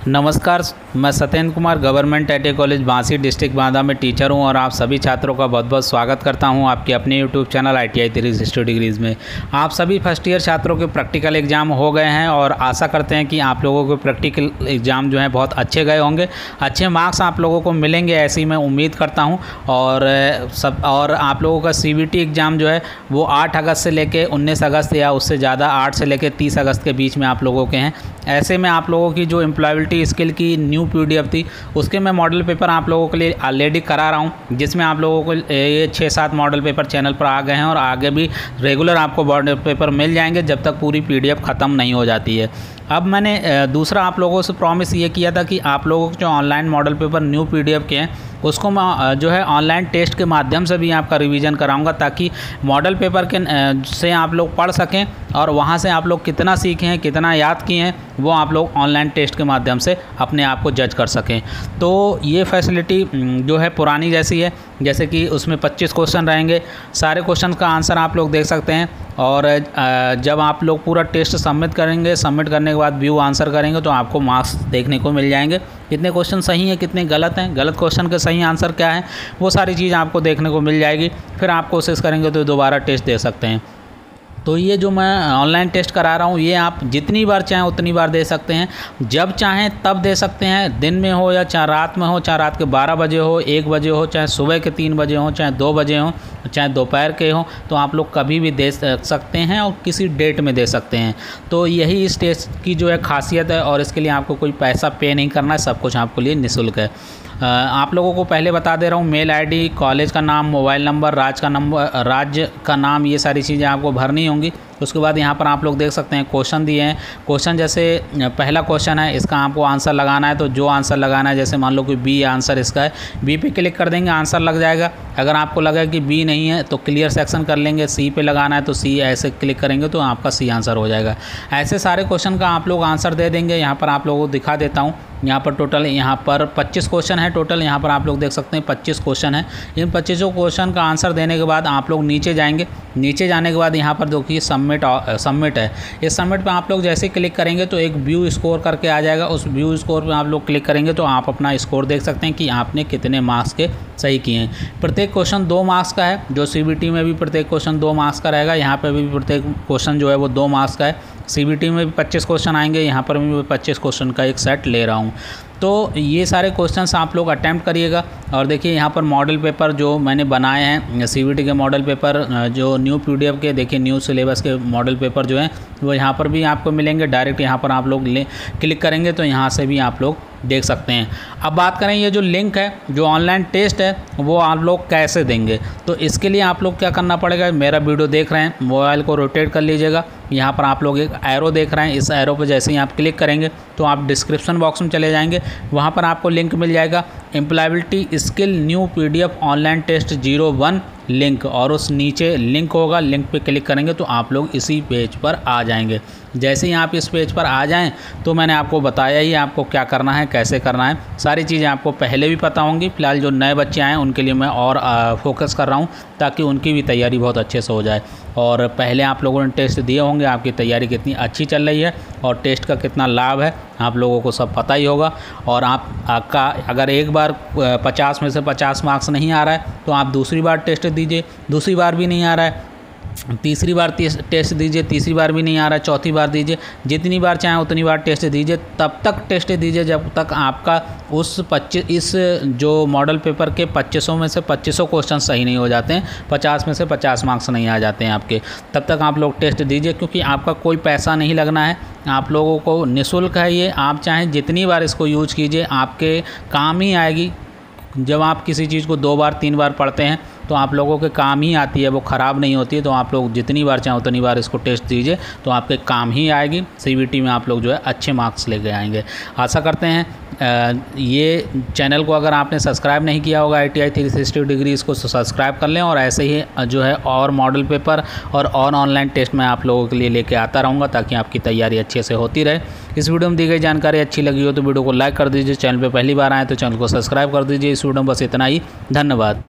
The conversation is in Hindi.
नमस्कार, मैं Satyendra Kumar government ITI. College Bansi district Banda में टीचर हूं और आप सभी छात्रों का बहुत बहुत स्वागत करता हूं आपके अपने यूट्यूब चैनल आई.टी.आई. 360 डिग्रीज़ में। आप सभी फर्स्ट ईयर छात्रों के प्रैक्टिकल एग्ज़ाम हो गए हैं और आशा करते हैं कि आप लोगों के प्रैक्टिकल एग्ज़ाम जो है बहुत अच्छे गए होंगे, अच्छे मार्क्स आप लोगों को मिलेंगे ऐसी मैं उम्मीद करता हूँ। और आप लोगों का CBT एग्ज़ाम जो है वो 8 अगस्त से लेकर 19 अगस्त या उससे ज़्यादा 8 से लेकर 30 अगस्त के बीच में आप लोगों के हैं। ऐसे में आप लोगों की जो एम्प्लॉयबिलिटी स्किल की न्यू PDF थी उसके मैं मॉडल पेपर आप लोगों के लिए ऑलरेडी करा रहा हूँ, जिसमें आप लोगों को ये 6-7 मॉडल पेपर चैनल पर आ गए हैं और आगे भी रेगुलर आपको मॉडल पेपर मिल जाएंगे जब तक पूरी PDF ख़त्म नहीं हो जाती है। अब मैंने दूसरा आप लोगों से प्रॉमिस ये किया था कि आप लोगों के जो online model paper new PDF के हैं उसको मैं जो है ऑनलाइन टेस्ट के माध्यम से भी आपका रिवीजन कराऊंगा, ताकि मॉडल पेपर के से आप लोग पढ़ सकें और वहां से आप लोग कितना सीखे हैं, कितना याद किए हैं, वो आप लोग ऑनलाइन टेस्ट के माध्यम से अपने आप को जज कर सकें। तो ये फैसिलिटी जो है पुरानी जैसी है, जैसे कि उसमें 25 क्वेश्चन रहेंगे, सारे क्वेश्चन का आंसर आप लोग देख सकते हैं और जब आप लोग पूरा टेस्ट सबमिट करेंगे, सबमिट करने के बाद व्यू आंसर करेंगे तो आपको मार्क्स देखने को मिल जाएंगे। कितने क्वेश्चन सही हैं, कितने गलत हैं, गलत क्वेश्चन के सही आंसर क्या है, वो सारी चीज़ आपको देखने को मिल जाएगी। फिर आप कोशिश करेंगे तो दोबारा टेस्ट दे सकते हैं। तो ये जो मैं ऑनलाइन टेस्ट करा रहा हूँ ये आप जितनी बार चाहें उतनी बार दे सकते हैं, जब चाहें तब दे सकते हैं, दिन में हो या चाहे रात में हो, चाहे रात के 12 बजे हो, 1 बजे हो, चाहे सुबह के 3 बजे हो, चाहे 2 बजे हो, चाहे दोपहर के हो, तो आप लोग कभी भी दे सकते हैं और किसी डेट में दे सकते हैं। तो यही इस टेस्ट की जो है खासियत है और इसके लिए आपको कोई पैसा पे नहीं करना है, सब कुछ आपके लिए निःशुल्क है। आप लोगों को पहले बता दे रहा हूँ, मेल ID, कॉलेज का नाम, मोबाइल नंबर, राज्य का नाम, ये सारी चीज़ें आपको भरनी होंगी। उसके बाद यहाँ पर आप लोग देख सकते हैं क्वेश्चन दिए हैं। क्वेश्चन जैसे पहला क्वेश्चन है, इसका आपको आंसर लगाना है, तो जो आंसर लगाना है, जैसे मान लो कि B आंसर इसका है, B पे क्लिक कर देंगे, आंसर लग जाएगा। अगर आपको लगा कि B नहीं है तो क्लियर सेक्शन कर लेंगे, C पे लगाना है तो C ऐसे क्लिक करेंगे तो आपका C आंसर हो जाएगा। ऐसे सारे क्वेश्चन का आप लोग आंसर दे देंगे। यहाँ पर आप लोगों को दिखा देता हूँ, यहाँ पर टोटल यहाँ पर 25 क्वेश्चन है टोटल। यहाँ पर आप लोग देख सकते हैं 25 क्वेश्चन है। इन 25 क्वेश्चन का आंसर देने के बाद आप लोग नीचे जाएंगे। नीचे जाने के बाद यहाँ पर देखिए सबमिट है। इस सबमिट पे आप लोग जैसे ही क्लिक करेंगे तो एक व्यू स्कोर करके आ जाएगा। उस व्यू स्कोर पे आप लोग क्लिक करेंगे तो आप अपना स्कोर देख सकते हैं कि आपने कितने मार्क्स के सही किए हैं। प्रत्येक क्वेश्चन 2 मार्क्स का है, जो CBT में भी प्रत्येक क्वेश्चन 2 मार्क्स का रहेगा, यहाँ पर भी प्रत्येक क्वेश्चन जो है वो 2 मार्क्स का है। CBT में भी 25 क्वेश्चन आएंगे, यहाँ पर भी 25 क्वेश्चन का एक सेट ले रहा हूँ। तो ये सारे क्वेश्चंस आप लोग अटैम्प्ट करिएगा। और देखिए यहाँ पर मॉडल पेपर जो मैंने बनाए हैं, CBT के मॉडल पेपर जो न्यू PDF के, देखिए न्यू सिलेबस के मॉडल पेपर जो हैं वो यहाँ पर भी आपको मिलेंगे। डायरेक्ट यहाँ पर आप लोग क्लिक करेंगे तो यहाँ से भी आप लोग देख सकते हैं। अब बात करें ये जो लिंक है, जो ऑनलाइन टेस्ट है, वो आप लोग कैसे देंगे। तो इसके लिए आप लोग क्या करना पड़ेगा, मेरा वीडियो देख रहे हैं, मोबाइल को रोटेट कर लीजिएगा। यहाँ पर आप लोग एक एरो देख रहे हैं, इस एरो पर जैसे ही आप क्लिक करेंगे तो आप डिस्क्रिप्शन बॉक्स में चले जाएंगे, वहाँ पर आपको लिंक मिल जाएगा employability skill new PDF online test 01 link, और उस नीचे लिंक होगा, लिंक पे क्लिक करेंगे तो आप लोग इसी पेज पर आ जाएंगे। जैसे ही आप इस पेज पर आ जाएं तो मैंने आपको बताया ही आपको क्या करना है, कैसे करना है, सारी चीज़ें आपको पहले भी पता होंगी। फिलहाल जो नए बच्चे आए उनके लिए मैं और फोकस कर रहा हूँ ताकि उनकी भी तैयारी बहुत अच्छे से हो जाए। और पहले आप लोगों ने टेस्ट दिए होंगे, आपकी तैयारी कितनी अच्छी चल रही है और टेस्ट का कितना लाभ है आप लोगों को सब पता ही होगा। और आपका अगर एक बार 50 में से 50 मार्क्स नहीं आ रहा है तो आप दूसरी बार टेस्ट दीजिए, दूसरी बार भी नहीं आ रहा है, तीसरी बार टेस्ट दीजिए, तीसरी बार भी नहीं आ रहा है, चौथी बार दीजिए, जितनी बार चाहें उतनी बार टेस्ट दीजिए। तब तक टेस्ट दीजिए जब तक आपका इस जो मॉडल पेपर के 2500 में से 2500 क्वेश्चन सही नहीं हो जाते हैं, 50 में से 50 मार्क्स नहीं आ जाते हैं आपके, तब तक आप लोग टेस्ट दीजिए। क्योंकि आपका कोई पैसा नहीं लगना है, आप लोगों को निःशुल्क है ये। आप चाहें जितनी बार इसको यूज कीजिए, आपके काम ही आएगी। जब आप किसी चीज़ को 2 बार 3 बार पढ़ते हैं तो आप लोगों के काम ही आती है, वो ख़राब नहीं होती है। तो आप लोग जितनी बार चाहें उतनी बार इसको टेस्ट दीजिए तो आपके काम ही आएगी। CBT में आप लोग जो है अच्छे मार्क्स लेके आएंगे। आशा करते हैं ये चैनल को अगर आपने सब्सक्राइब नहीं किया होगा आई.टी.आई. 360 डिग्री, इसको सब्सक्राइब कर लें। और ऐसे ही जो है और मॉडल पेपर और ऑनलाइन टेस्ट मैं आप लोगों के लिए लेके आता रहूँगा ताकि आपकी तैयारी अच्छे से होती रहे। इस वीडियो में दी गई जानकारी अच्छी लगी हो तो वीडियो को लाइक कर दीजिए। चैनल पर पहली बार आए तो चैनल को सब्सक्राइब कर दीजिए। इस वीडियो में बस इतना ही। धन्यवाद।